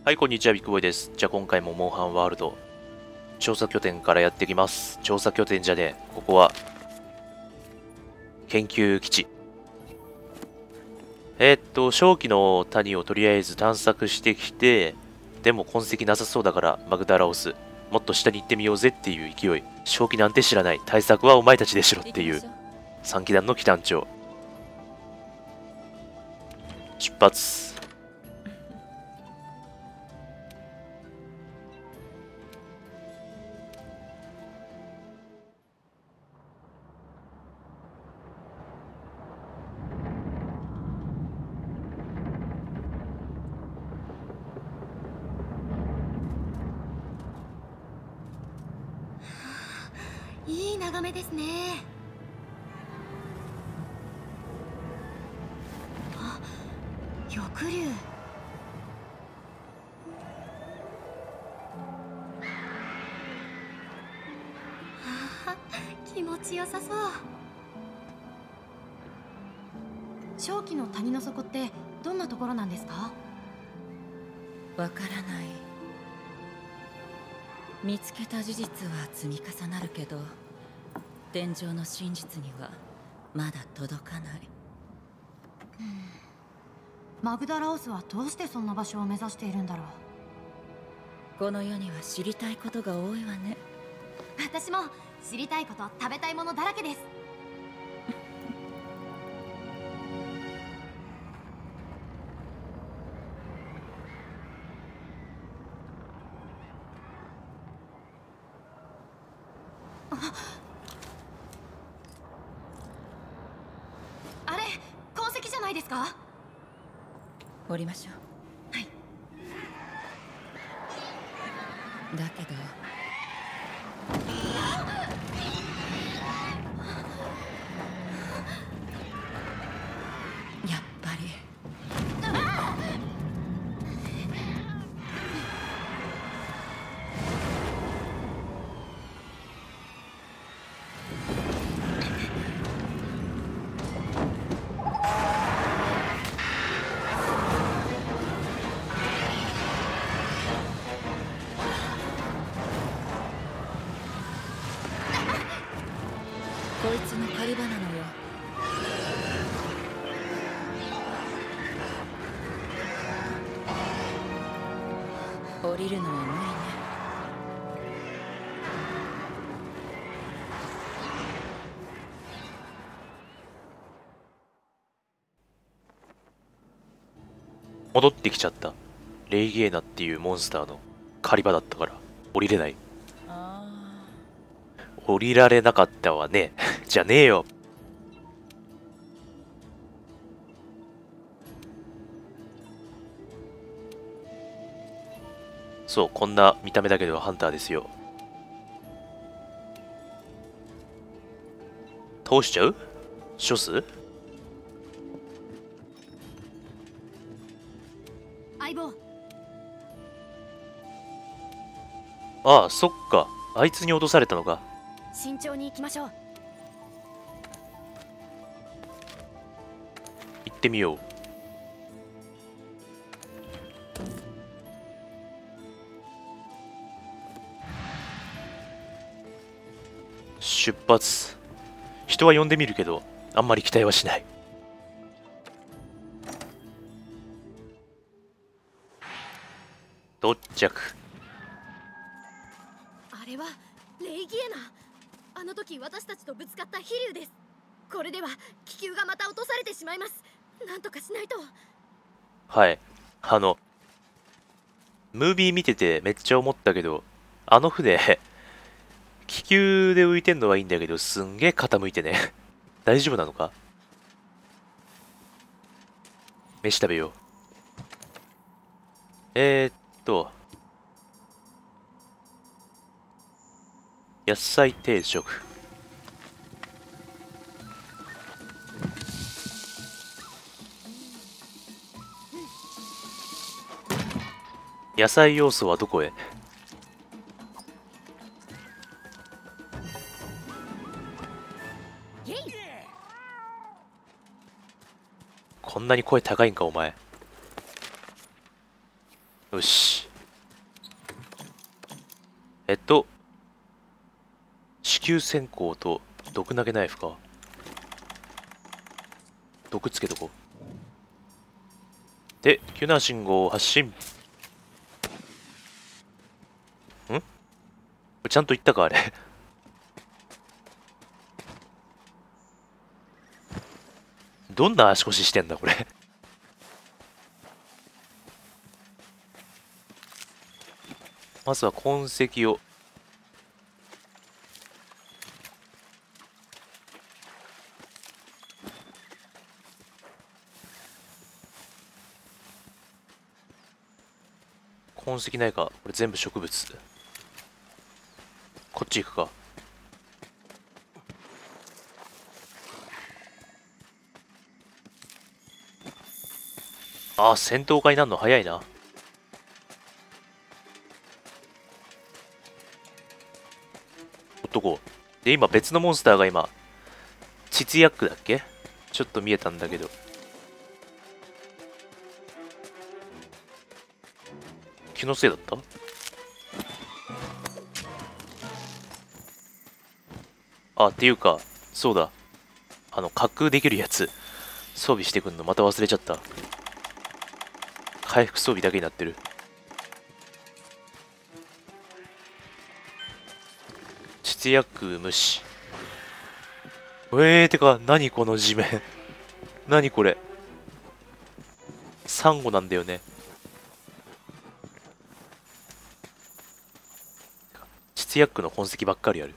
はい、こんにちは、ビッグボーイです。じゃあ今回もモンハンワールド、調査拠点からやってきます。調査拠点じゃねえ。ここは、研究基地。正気の谷をとりあえず探索してきて、でも痕跡なさそうだからマグダラオス。もっと下に行ってみようぜっていう勢い。正気なんて知らない。対策はお前たちでしろっていう。3機団の機団長。出発。 いい眺めですね。あ、翼竜。あ、気持ちよさそう。正気の谷の底ってどんなところなんですか？ わからない。見つけた事実は積み重なるけど、天井の真実にはまだ届かない。 マグダラオスはどうしてそんな場所を目指しているんだろう。 この世には知りたいことが多いわね。 私も知りたいこと、食べたいものだらけです。あれ、痕跡じゃないですか？ 降りましょう。 はい。 だけどやっぱりこいつの狩り場なのよ。降りるのは無理ね。 戻ってきちゃった。レイゲーナっていうモンスターの狩り場だったから降りれない。降りられなかったわね。じゃねえよ。そう、こんな見た目だけどハンターですよ。通しちゃう？ショス？ 相棒。 ああ、そっか。あいつに落とされたのか。 慎重に行きましょう。 行ってみよう。出発。人は呼んでみるけど、あんまり期待はしない。到着。 あれはレイギエナ。あの時私たちとぶつかった飛竜です。これでは気球がまた落とされてしまいます。なんとかしないと。 はい。ムービー見ててめっちゃ思ったけど、あの船、気球で浮いてんのはいいんだけど、すんげえ傾いてね。大丈夫なのか？飯食べよう。野菜定食。野菜要素はどこへ？こんなに声高いんかお前。 よし。子宮閃光と毒投げナイフか。毒つけとこう。で、救難信号を発信。ちゃんと言ったか、あれ。どんな足腰してんだ、これ。まずは痕跡を。痕跡ないか。これ全部植物。こっち行くか。ああ、戦闘家になるの早いな。ほっとこう。で、今別のモンスターが今、チツヤックだっけ？ちょっと見えたんだけど。気のせいだった？あ、っていうか、そうだ。滑空できるやつ、装備してくんのまた忘れちゃった。回復装備だけになってる。膣薬無視。てか、何この地面。何これ。サンゴなんだよね。膣薬の痕跡ばっかりある。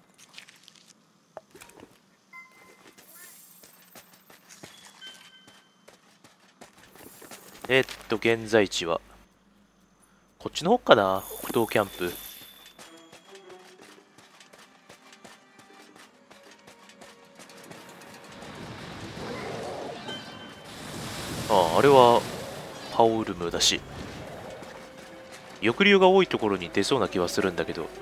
現在地は、こっちの方かな、北東キャンプ。あれは、パオルムだし。抑留が多いところに出そうな気はするんだけど。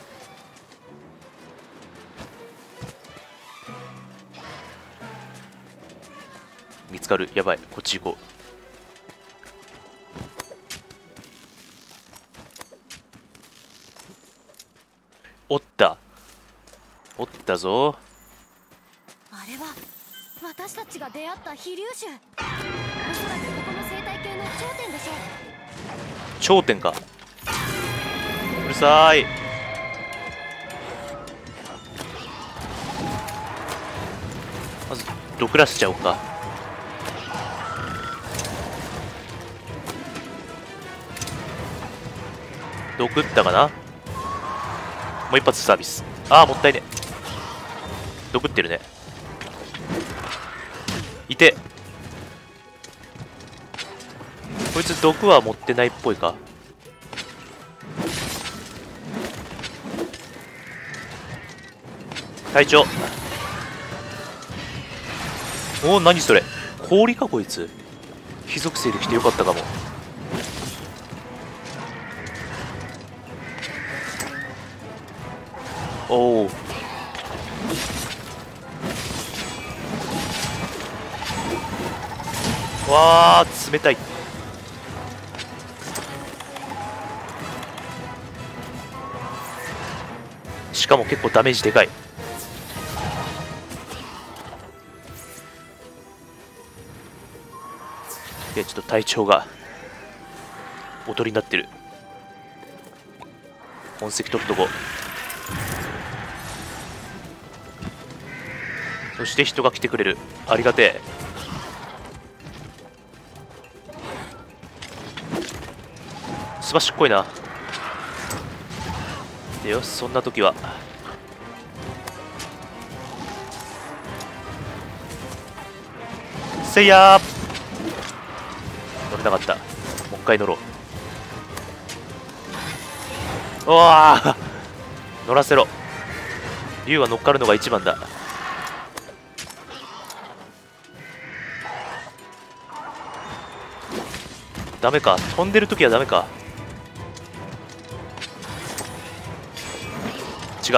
見つかる。やばい。こっち行こう。おったぞ。 あれは私たちが出会った飛竜種。おそらくここの生態系の頂点でしょう。 頂点か。うるさい。まず毒らせちゃおうか。毒ったかな。もう一発サービス。もったいね。毒ってるね。いて。こいつ毒は持ってないっぽいか。隊長。何それ。氷かこいつ。火属性で来てよかったかも。おお。わあ、冷たい。しかも結構ダメージでかい。で、ちょっと体調がおとりになってる。痕跡取っとこう。そして人が来てくれる。ありがてえ。すばしっこいな。でよし、そんな時はせいやー。乗れなかった。もう一回乗ろう。うわー乗らせろ。竜は乗っかるのが一番だ。ダメか。飛んでる時はダメか。違う。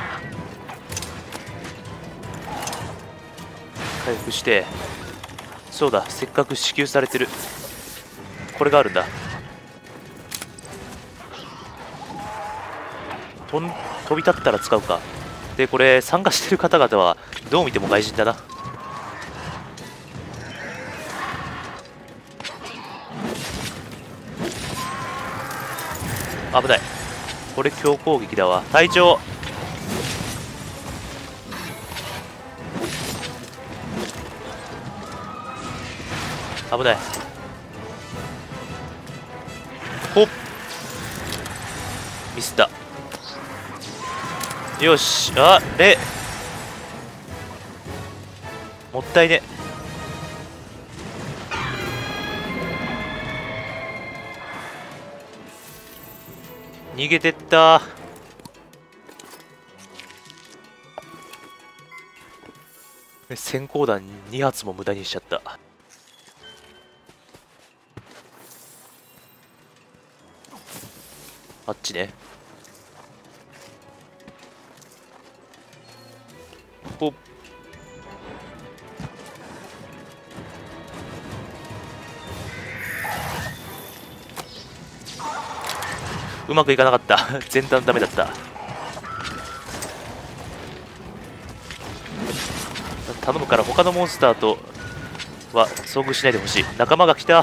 回復してそうだ、せっかく支給されてるこれがあるんだ。飛び立ったら使うか。でこれ参加してる方々はどう見ても外人だな。危ない。これ強攻撃だわ。隊長、危ない。ほっ、ミスった。よし、あれもったいね。逃げてった。閃光弾2発も無駄にしちゃった。あっちね。ほっ、うまくいかなかった。前段ダメだった。頼むから他のモンスターとは遭遇しないでほしい。仲間が来た。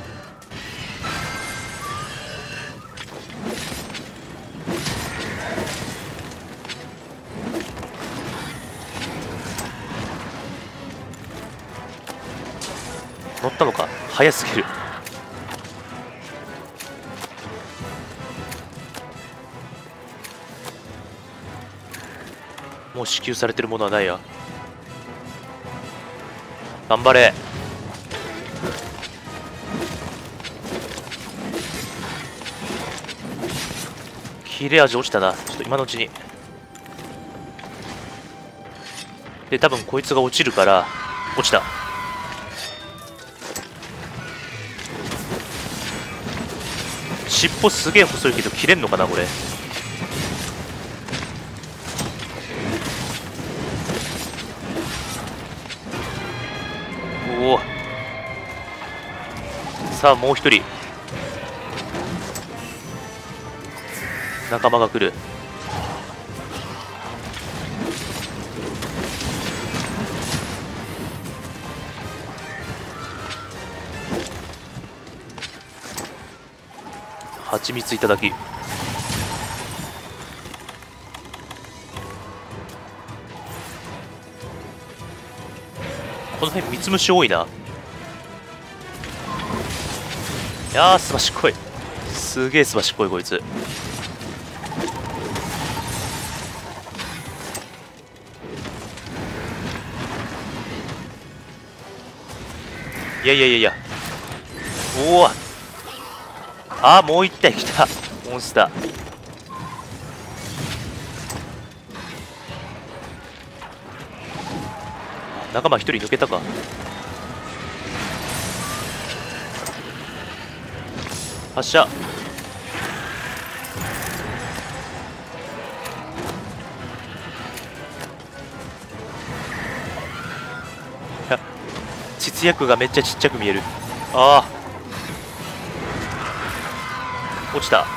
乗ったのか。早すぎる。もう支給されてるものはないや。頑張れ。切れ味落ちたな。ちょっと今のうちに。で多分こいつが落ちるから落ちた。尻尾すげえ細いけど切れんのかなこれ。おお、さあもう一人仲間が来る。蜂蜜いただき。この辺蜜虫多いな。いやーすばしっこい。すげえすばしっこいこいつ。いやいやいやいや。おお、あーもう一体来たモンスター。仲間一人抜けたか。発射。実薬がめっちゃちっちゃく見える。ああ落ちた。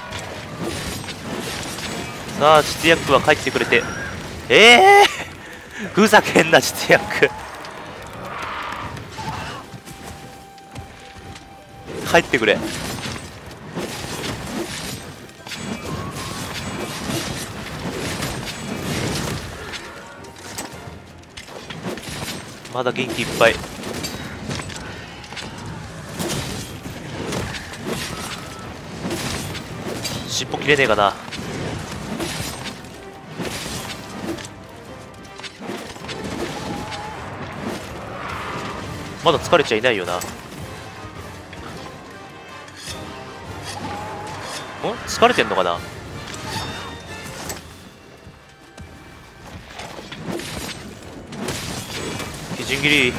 さあ実薬は帰ってくれて。ふざけんな実薬。帰ってくれ。まだ元気いっぱい。尻尾切れねえかな。まだ疲れちゃいないよな。疲れてんのかな。みじん切り。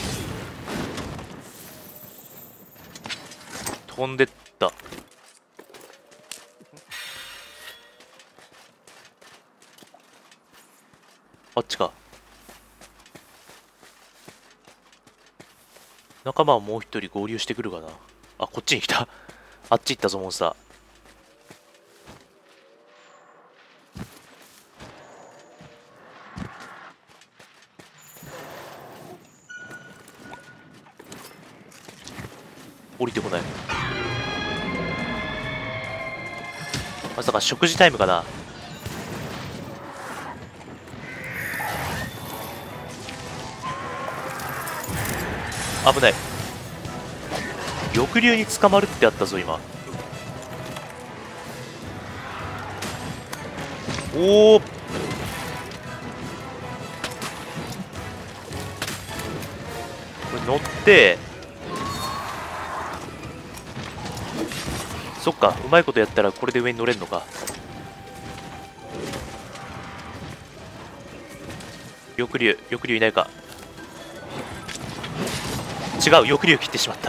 飛んでった。あっちか。 仲間はもう一人合流してくるかな。あ、こっちに来た。あっち行ったぞ、モンスター。降りてこない。まさか食事タイムかな。危ない。翼竜に捕まるってあったぞ今。おお、これ乗って、そっか、うまいことやったらこれで上に乗れんのか。翼竜いないか。違う、翼竜切ってしまった。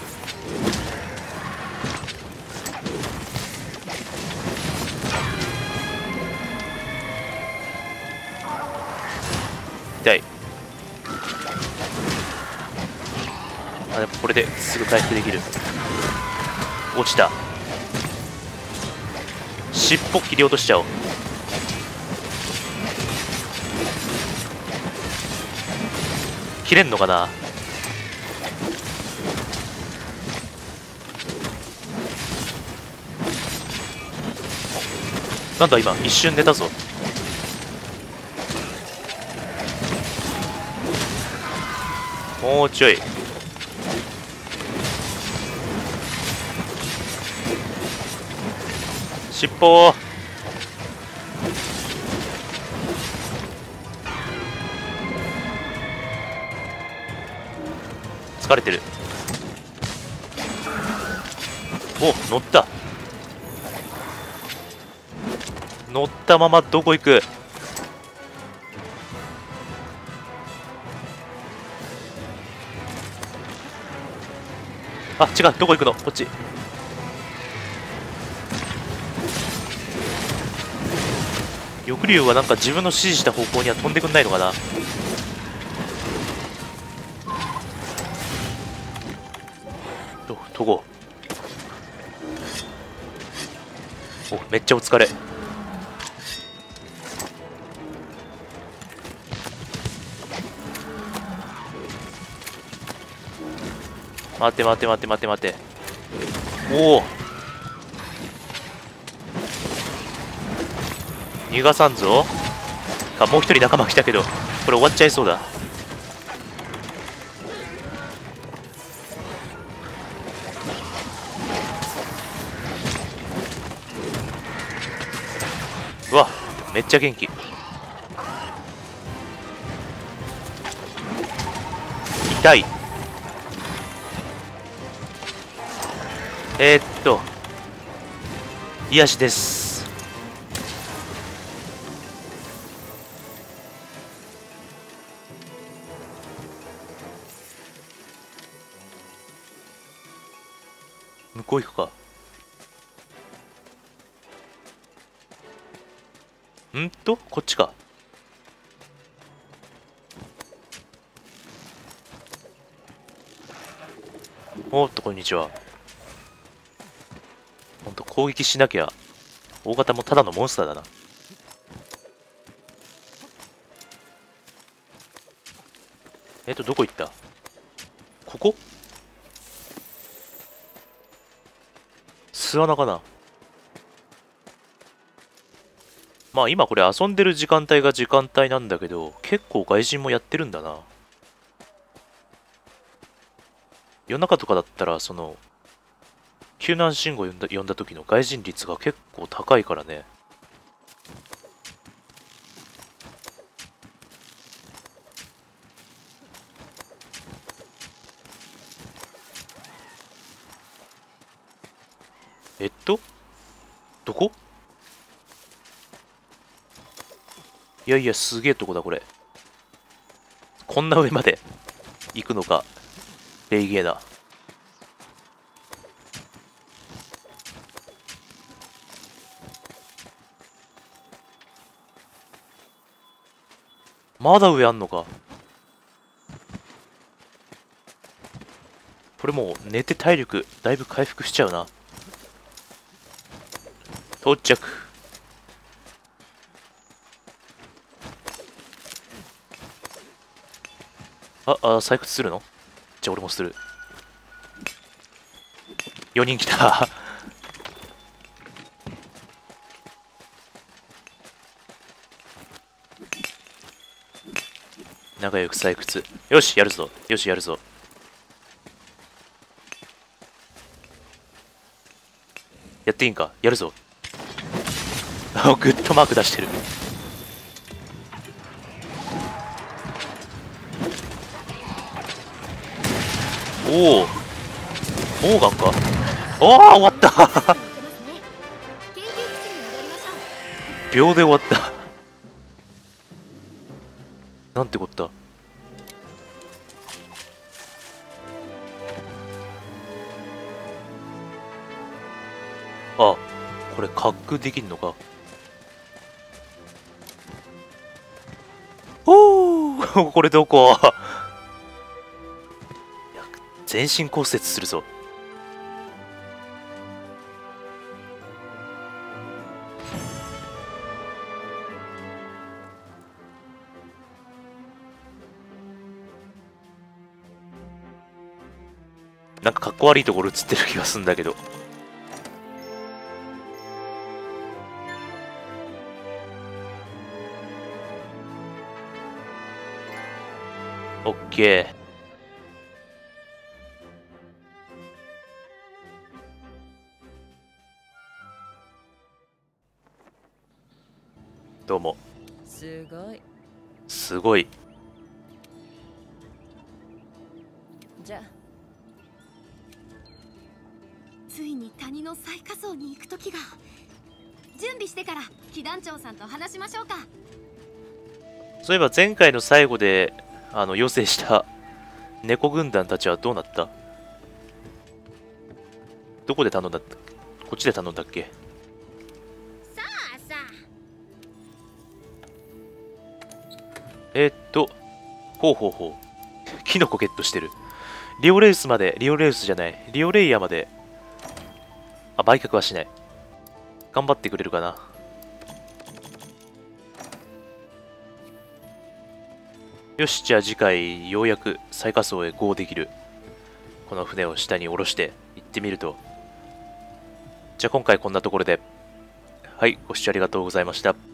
痛い。あ、でもこれですぐ回復できる。落ちた。尻尾切り落としちゃおう。切れんのかな。なんだ今一瞬寝たぞ。もうちょい。尻尾。疲れてる。お、乗った。乗ったままどこ行く。あ、違う、どこ行くの。こっち。翼竜はなんか自分の指示した方向には飛んでくんないのかな。飛ごう。お、めっちゃお疲れ。待て待て待て待て待て。おお、逃がさんぞ。か、もう一人仲間来たけどこれ終わっちゃいそうだ。うわ、めっちゃ元気。痛い。癒しです。向こう行くか。こっちか。おっと、こんにちは。ほんと攻撃しなきゃ大型もただのモンスターだな。どこ行った。ここ巣穴かな。まあ今これ遊んでる時間帯が時間帯なんだけど、結構外人もやってるんだな。夜中とかだったらその救難信号呼んだ時の外人率が結構高いからね。どこ。いやいや、すげえとこだこれ。こんな上まで行くのか。レイゲーだ。まだ上あんのか。 これもう寝て体力だいぶ回復しちゃうな。到着。採掘するの？じゃあ俺もする。4人来た。仲良く採掘。よし、やるぞ。よし、やるぞ。やっていいんか？やるぞ。グッドマーク出してる。おお、モーガンか。ああ、終わった。秒で終わった。なんてこった。あ、これ滑空できんのか。おお、これどこ？全身骨折するぞ。なんかかっこ悪いところ映ってる気がするんだけど。オッケー。どうも。 すごい。 すごい。 じゃあついに谷の最下層に行く時が。準備してから騎団長さんと話しましょうか。 そういえば前回の最後で要請した猫軍団たちはどうなった？どこで頼んだっけ？こっちで頼んだっけ？ さあさあ。ほうほうほう。キノコゲットしてる。リオレウスまで、リオレウスじゃない。リオレイヤまで。売却はしない。頑張ってくれるかな。よし、じゃあ次回、ようやく最下層へ GO できる。この船を下に下ろして行ってみると。じゃあ今回こんなところで。はい、ご視聴ありがとうございました。